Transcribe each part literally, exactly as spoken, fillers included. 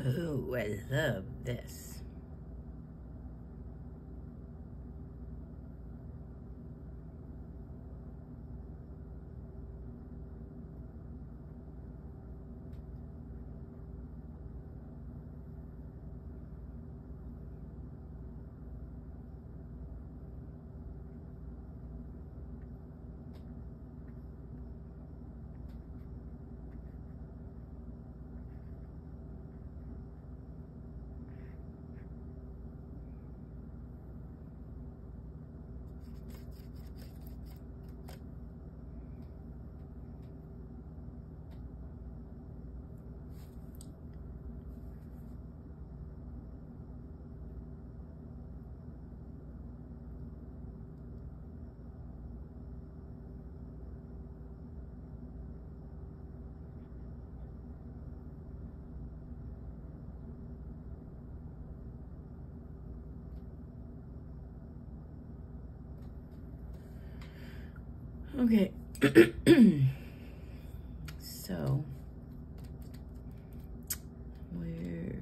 Oh, I love this. Okay, so where?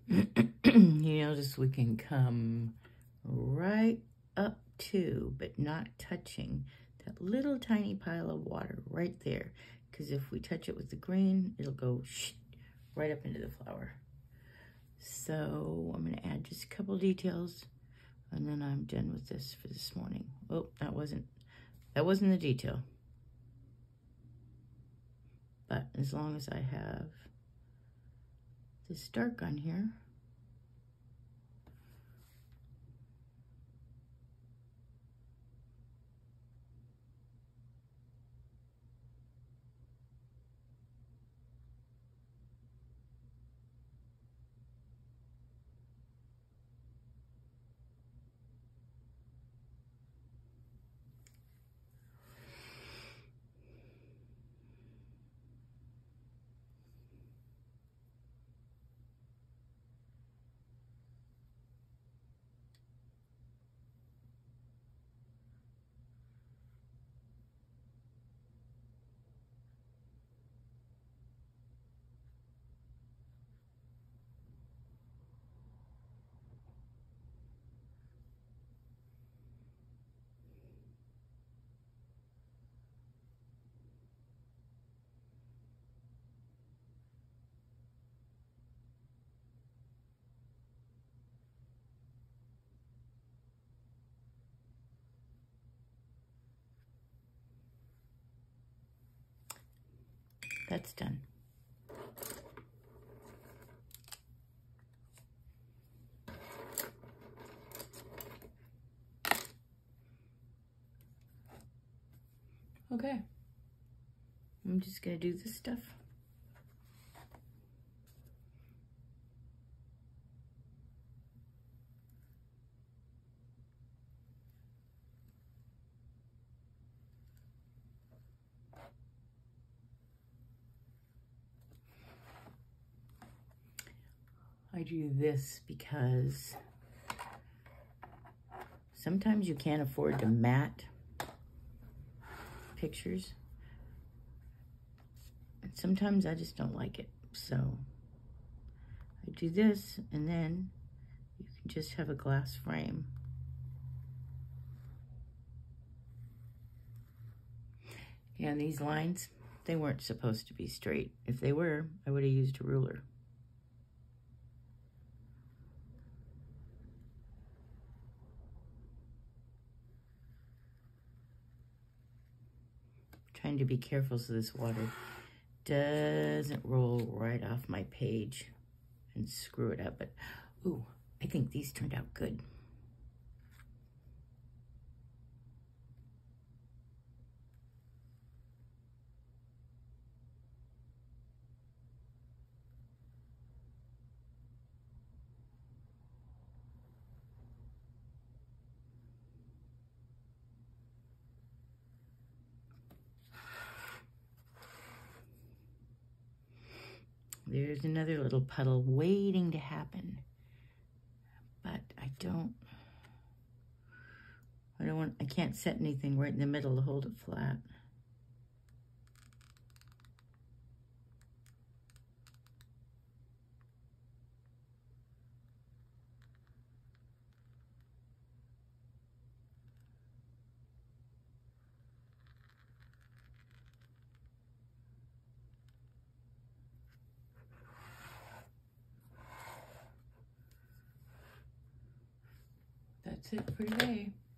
You notice we can come right up to, but not touching, that little tiny pile of water right there. Because if we touch it with the green, it'll go shh, right up into the flower. So I'm going to add just a couple details, and then I'm done with this for this morning. Oh, that wasn't, that wasn't the detail. But as long as I have this dark on here, that's done. Okay, I'm just gonna do this stuff. I do this because sometimes you can't afford to matte pictures. And sometimes I just don't like it. So I do this, and then you can just have a glass frame. Yeah, and these lines, they weren't supposed to be straight. If they were, I would have used a ruler. Trying to be careful so this water doesn't roll right off my page and screw it up. But, ooh, I think these turned out good. There's another little puddle waiting to happen. But I don't, I don't want, I can't set anything right in the middle to hold it flat. That's it for today.